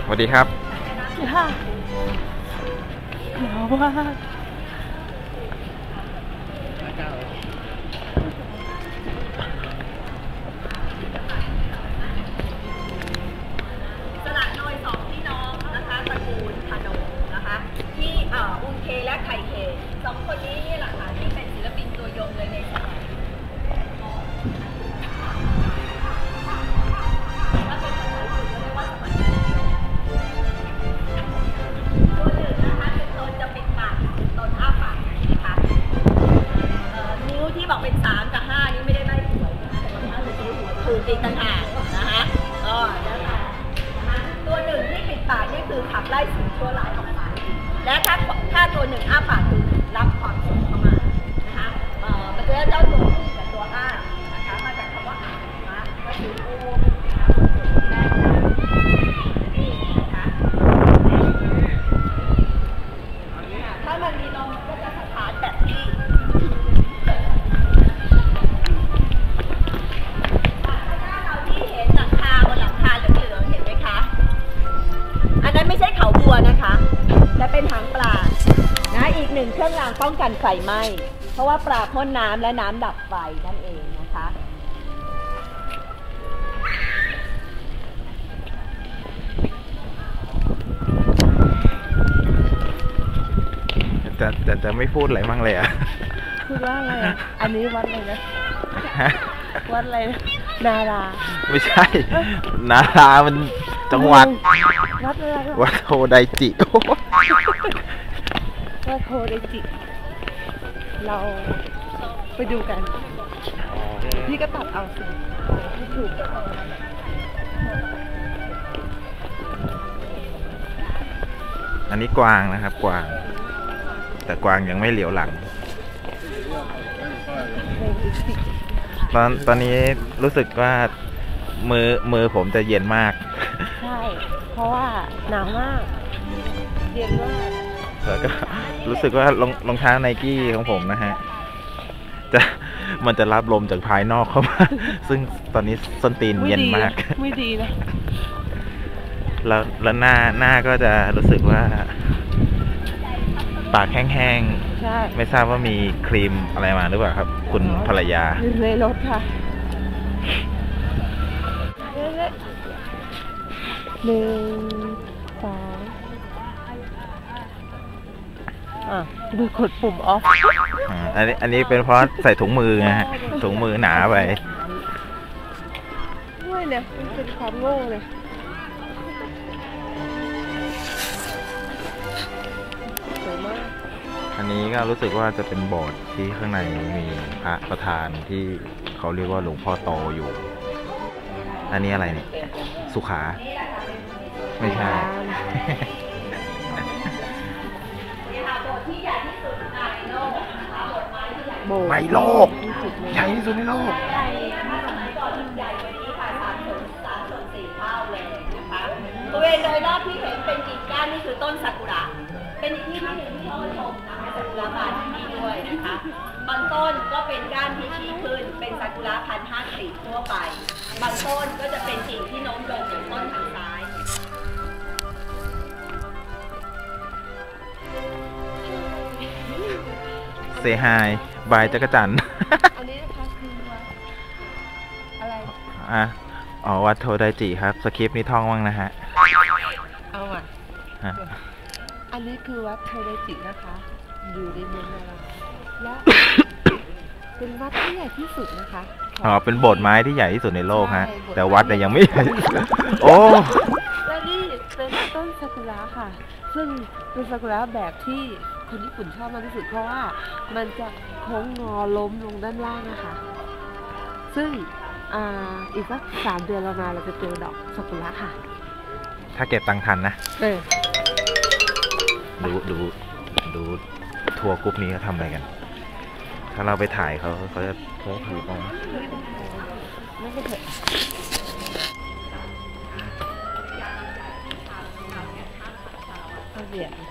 วัสดีครับค่ะหนาวมากสละน้อยสองพี่น้องนะคะตระกูลพนมนะคะที่อุนเคและไคเคสองคนนี้นี่แหละค่ะที่เป็นศิลปินตัวยงเลยในสมัยถ้าเป็นภาษาอื่นก็เรียกว่าสมัยตัวหนึ่งนะคะเป็นตนจะเป็นปากตนอ้าปากนะคะนิ้วที่บอกเป็น3 กับ 5นิ้วไม่ได้ใบ้หวยนะคะแต่ว่าเป็นนิ้วหัวคือตีต่างหากนะคะก็นั่นแหละตัวหนึ่งที่ปิดปากนี่คือขับไล่สิ่งชั่วร้ายออกไปและถ้าตัวหนึ่งอ้าปากคือรับความสุขเข้ามานะคะมันจะเจ้าตัวผู้กับตัวอ้านะคะมาจากคำว่าอานะก็คือโอ้นะคะคนแรกนะคะถ้ามันมีลมก็จะสถานแบบที่อันนั้นไม่ใช่เขาบัวนะคะและเป็นหางปลานะอีกหนึ่งเครื่องรางป้องกันไฟไหม้เพราะว่าปลาพ่นน้ำและน้ำดับไฟนั่นเองนะคะจะไม่พูดอะไรมั่งเลยอ่ะพูดว่าอะไรอ่ะอันนี้วัดอะไรนะวัดอะไรนาราไม่ใช่นารามันจังหวัดวัดอะไรวัดโทไดจิวัดโทไดจิเราไปดูกันพี่ก็ตัดเอาสิถูกอันนี้กวางนะครับกวางแต่กวางยังไม่เหลียวหลังตอนนี้รู้สึกว่ามือผมจะเย็นมากใช่เพราะว่าหนาวมากเย็นมากแล้วก็รู้สึกว่ารองเท้าไนกี้ของผมนะฮะมันจะรับลมจากภายนอกเข้ามาซึ่งตอนนี้ส้นตีนเย็นมากไม่ดีนะแล้วหน้าก็จะรู้สึกว่าปากแห้งๆไม่ทราบว่ามีครีมอะไรมาหรือเปล่าครับคุณภรรยาในรถค่ะ1 2ดูกดปุ่มออฟอันนี้เป็นเพราะใส่ถุงมือไงฮะถุงมือหนาไปด้วยเนี่ยมันเป็นความโง่เลยอันนี้ก็รู้สึกว่าจะเป็นโบสถ์ที่ข้างในมีพระประธานที่เขาเรียกว่าหลวงพ่อโตอยู่อันนี้อะไรเนี่ยสุขาไม่ใช่ในโลกใหญ่ที่สุดในโลกบริเวณโดยรอบที่เห็นเป็นกิ่งก้านนี่คือต้นซากุระเป็นอีกที่หนึ่งที่เขาชมนะคะซากุระบานที่นี่ด้วยนะคะบางต้นก็เป็นก้านที่ชี้ขึ้นเป็นซากุระพันธุ์5 กลีบทั่วไปบางต้นก็จะเป็นกิ่งที่โน้มลงอย่างต้นทางซ้ายเซฮายบายจักรจันทร์อันนี้นะคะคืออะไรวัดโทไดจิครับสคริปต์นี้ท่องบ้างนะฮะเอาอ่ะอันนี้คือวัดโทไดจินะคะอยู่ในเมืองนาราและเป็นวัดที่ใหญ่ที่สุดนะคะเป็นโบสถ์ไม้ที่ใหญ่ที่สุดในโลกฮะแต่วัดเนี่ยยังไม่ใหญ่โอ้และนี่เป็นต้นซากุระค่ะซึ่งเป็นซากุระแบบที่คนญี่ปุ่นชอบมากที่สุดเพราะว่ามันจะโค้งงอล้มลงด้านล่างนะคะซึ่งอีกสัก3 เดือนเราจะเจอดอกซากุระค่ะถ้าเก็บตังค์ทันนะดูทัวร์กรุ๊ปนี้เขาทำอะไรกันถ้าเราไปถ่ายเขาจะถือป้องไม่ใช่เถอะเบียด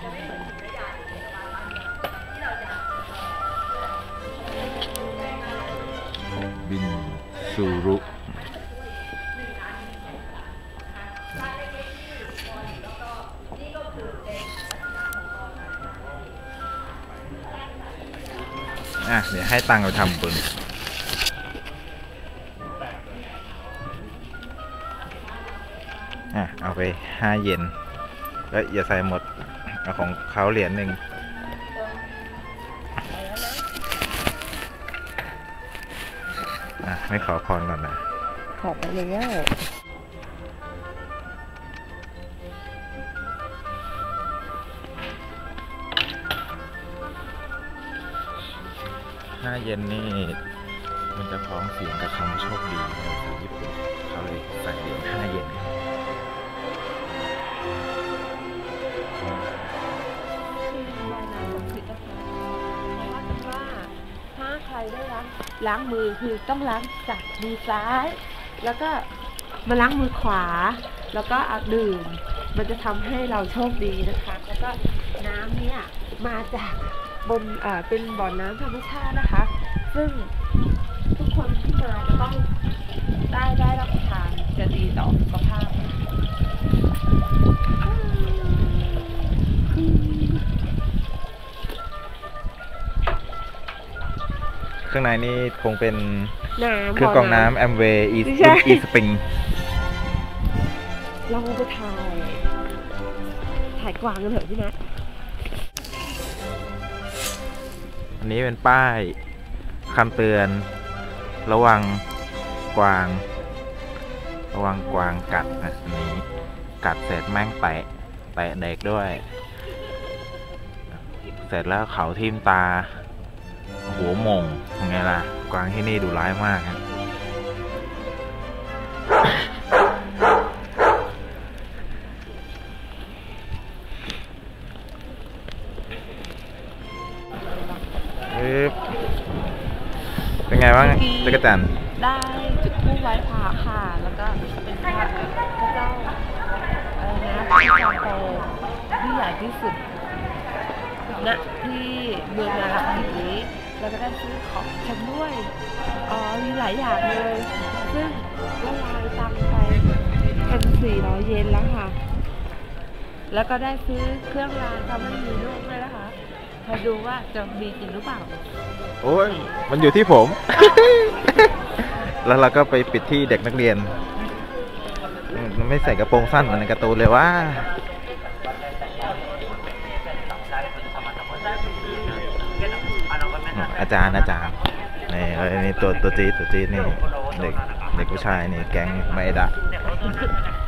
บินซูรุเดี๋ยวให้ตังค์ไปทำบุญเอาไป5 เยนแล้วอย่าใส่หมดเอาของเขาเหรียญหนึ่งไม่ขอพรก่อนนะขอบไปแล้ว 5 เยนนี่มันจะพ้องเสียงกับคำว่าโชคดีในภาษาญี่ปุ่นเขาเลยใส่เหรียญ5 เยนถ้าใครได้ล้างมือคือต้องล้างจากมือซ้าย แล้วก็มาล้างมือขวา แล้วก็ดื่มมันจะทำให้เราโชคดีนะคะแล้วก็น้ำเนี่ยมาจากเป็นบ่อน้ำธรรมชาตินะคะ ซึ่งทุกคนที่มาจะต้องได้รับประทานจะดีต่อสุขภาพข้างในนี่คงเป็นน้ำเครื่องกรองน้ำแอมเวย์อีสปริงเราไปถ่ายกวางกันเถอะพี่นัทอันนี้เป็นป้ายคำเตือนระวังกวางกัดนะอันนี้กัดเสร็จแม่งแตะเด็กด้วย เสร็จแล้วเขาทิ่มตาหัวหม่งยังไงล่ะกวางที่นี่ดุร้ายมากฮะเป็นไงบ้างจักรจันทร์ได้จุดธูปไหว้พระค่ะ แล้วก็เป็นพระเจ้าพระจอมโตที่ใหญ่ที่สุดณที่เมืองนาราธินี้แล้วก็ได้ซื้อของชำด้วยมีหลายอย่างเลย ซึ่งละลายตังไป1,400 เยนแล้วค่ะ แล้วก็ได้ซื้อเครื่องรางทำให้มีลูกด้วยนะคะมาดูว่าจะมีจริงหรือเปล่าโอ้ยมันอยู่ที่ผม แล้วเราก็ไปปิดที่เด็กนักเรียนมันไม่ใส่กระโปรงสั้นเหมือนในการ์ตูนเลยว่าอาจารย์นี่ตัวจี๊ดนี่เด็กผู้ชายนี่แก๊งไม่ดะ